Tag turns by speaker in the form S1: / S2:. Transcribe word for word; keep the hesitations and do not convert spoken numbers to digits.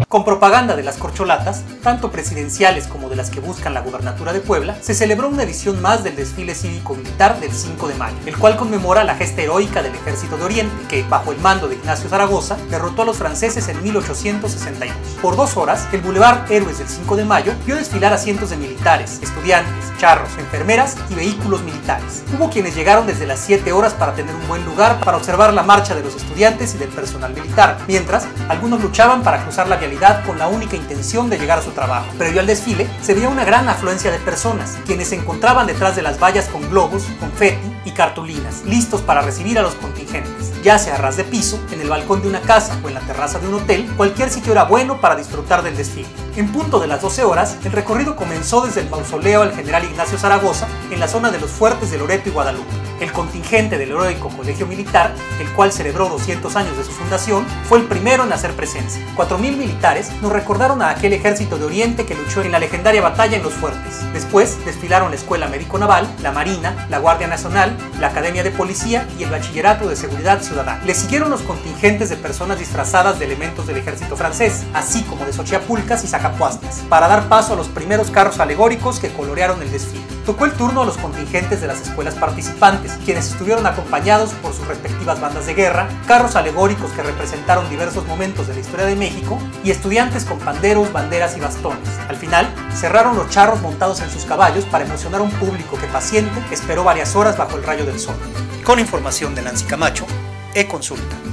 S1: Con propaganda de las corcholatas, tanto presidenciales como de las que buscan la gubernatura de Puebla, se celebró una edición más del desfile cívico-militar del cinco de mayo, el cual conmemora la gesta heroica del Ejército de Oriente, que, bajo el mando de Ignacio Zaragoza, derrotó a los franceses en mil ochocientos sesenta y dos. Por dos horas, el Boulevard Héroes del cinco de mayo vio desfilar a cientos de militares, estudiantes, charros, enfermeras y vehículos militares. Hubo quienes llegaron desde las siete horas para tener un buen lugar para observar la marcha de los estudiantes y del personal militar, mientras algunos luchaban para cruzar la vialidad con la única intención de llegar a su trabajo. Previo al desfile, se veía una gran afluencia de personas, quienes se encontraban detrás de las vallas con globos, confeti y cartulinas, listos para recibir a los contingentes. Ya sea a ras de piso, en el balcón de una casa o en la terraza de un hotel, cualquier sitio era bueno para disfrutar del desfile. En punto de las doce horas, el recorrido comenzó desde el mausoleo al general Ignacio Zaragoza, en la zona de los fuertes de Loreto y Guadalupe. El contingente del heroico Colegio Militar, el cual celebró doscientos años de su fundación, fue el primero en hacer presencia. cuatro mil militares nos recordaron a aquel ejército de Oriente que luchó en la legendaria batalla en los fuertes. Después desfilaron la Escuela Médico Naval, la Marina, la Guardia Nacional, la Academia de Policía y el Bachillerato de Seguridad Ciudadana. Le siguieron los contingentes de personas disfrazadas de elementos del ejército francés, así como de xochiapulcas y sacapuastas, para dar paso a los primeros carros alegóricos que colorearon el desfile. Tocó el turno a los contingentes de las escuelas participantes, quienes estuvieron acompañados por sus respectivas bandas de guerra, carros alegóricos que representaron diversos momentos de la historia de México y estudiantes con panderos, banderas y bastones. Al final, cerraron los charros montados en sus caballos para emocionar a un público que paciente esperó varias horas bajo el rayo del sol. Con información de Nancy Camacho, eConsulta.